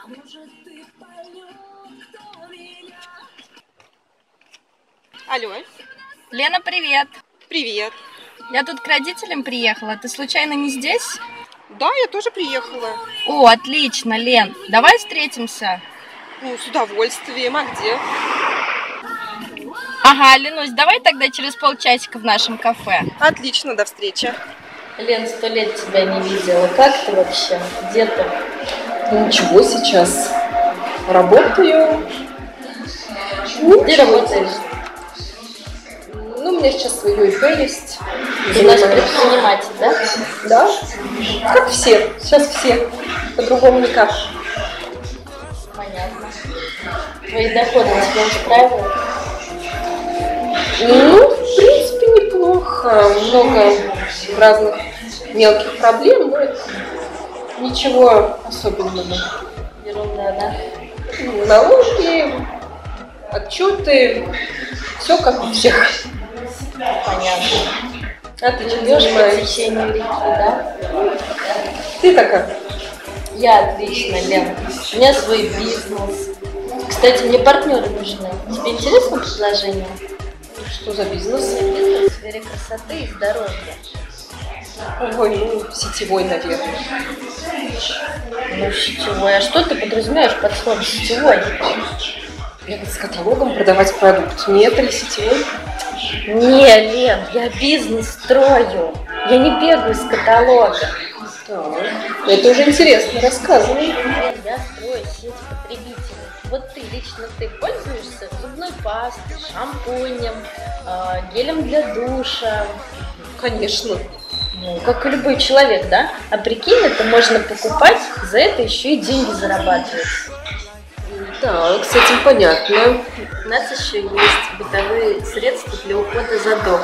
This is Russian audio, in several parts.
Алло. Лена, привет. Привет. Я тут к родителям приехала. Ты случайно не здесь? Да, я тоже приехала. О, отлично, Лен. Давай встретимся. Ну, с удовольствием. А где? Ага, Ленусь, давай тогда через полчасика в нашем кафе. Отлично, до встречи. Лен, 100 лет тебя не видела. Как ты вообще? Где ты? Ну, ничего, сейчас работаю. Где работаешь? Ну, у меня сейчас свое ИП есть. Ты наш предприниматель, да? Да, как все. Сейчас все. По-другому никак. Понятно. Твои доходы тебя устраивают? Ну, в принципе, неплохо. Много разных мелких проблем, но ничего особенного. Ерунда, да? Налоги, отчеты, все как у всех. Понятно. А ты чем Живешь по занимаешься? течению реки, да? Ты-то как? Я отлично, Лен. У меня свой бизнес. Кстати, мне партнеры нужны. Тебе интересно предложение? Что за бизнес? Бизнес в сфере красоты и здоровья. Ой, ну, сетевой, наверное. Ну, сетевой. А что ты подразумеваешь под словом сетевой? Бегать с каталогом, продавать продукт. Нет, или сетевой? Не, Лен, я бизнес строю. Я не бегаю с каталога. Так, это уже интересно, рассказывай. Я строю сеть потребителей. Вот лично ты пользуешься зубной пастой, шампунем, гелем для душа. Конечно. Ну, как и любой человек, да? А прикинь, это можно покупать, за это еще и деньги зарабатывать. Так, с этим понятно. У нас еще есть бытовые средства для ухода за домом.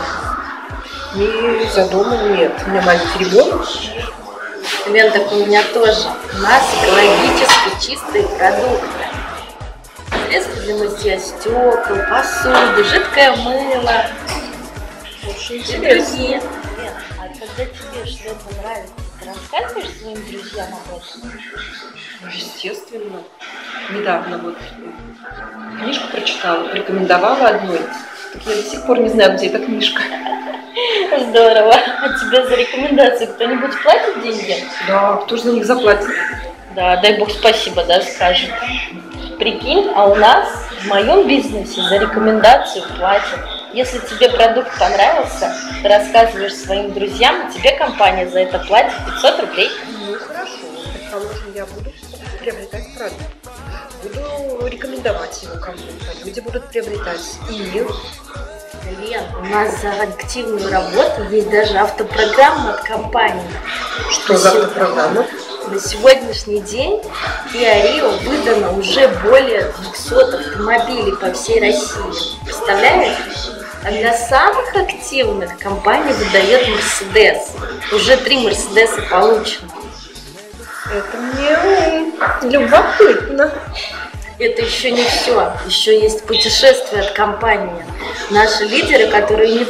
И за домом нет. У меня маленький ребенок. Лен, так у меня тоже. У нас экологически чистые продукты. Средства для мытья стекол, посуды, жидкое мыло. Очень И интересно. другие. Лен, а когда тебе что-то нравится, ты рассказываешь своим друзьям об этом? Естественно. Недавно вот книжку прочитала, порекомендовала одной. Так я до сих пор не знаю, где эта книжка. Здорово. А тебе за рекомендацию кто-нибудь платит деньги? Да, кто же за них заплатит? Да, дай бог спасибо, да, скажет. Прикинь, а у нас в моем бизнесе за рекомендацию платят. Если тебе продукт понравился, ты рассказываешь своим друзьям, и тебе компания за это платит 500 рублей. Ну хорошо, предположим, я буду приобретать продукт. Буду рекомендовать его кому-то. Люди будут приобретать. И Лен, у нас за активную работу есть даже автопрограмма от компании. что за автопрограмма? На сегодняшний день Kia Rio выдано уже более 200 автомобилей по всей России. Представляешь? А для самых активных компания выдает Mercedes. Уже 3 Мерседеса получено. Это мне любопытно. Это еще не все. Еще есть путешествия от компании. Наши лидеры, которые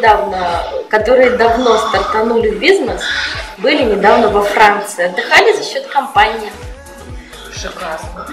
давно стартанули в бизнес, были недавно во Франции. Отдыхали за счет компании. Шикарно.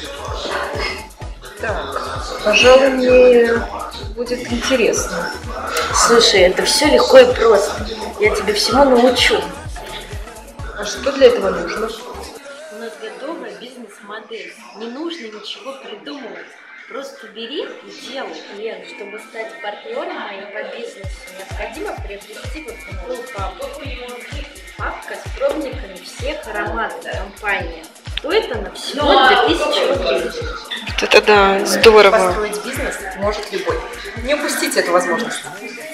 Так, пожалуй, мне будет интересно. Слушай, это все легко и просто. Я тебе всему научу. А что для этого нужно? У нас готовая бизнес-модель. Не нужно ничего придумывать. Просто бери и делай. Лен, чтобы стать партнером моим по бизнесу, необходимо приобрести вот такую папку. Папка с пробниками всех ароматов компании. Стоит она всего 2000 рублей. Вот это да, здорово. Построить бизнес может любой. Не упустите эту возможность.